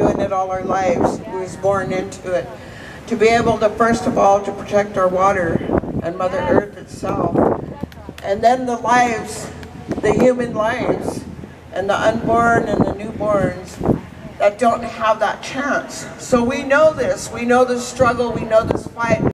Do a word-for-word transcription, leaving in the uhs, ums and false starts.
doing it all our lives. We was born into it. To be able to, first of all, to protect our water and Mother Earth itself. And then the lives, the human lives, and the unborn and the newborns that don't have that chance. So we know this, we know this struggle, we know this fight.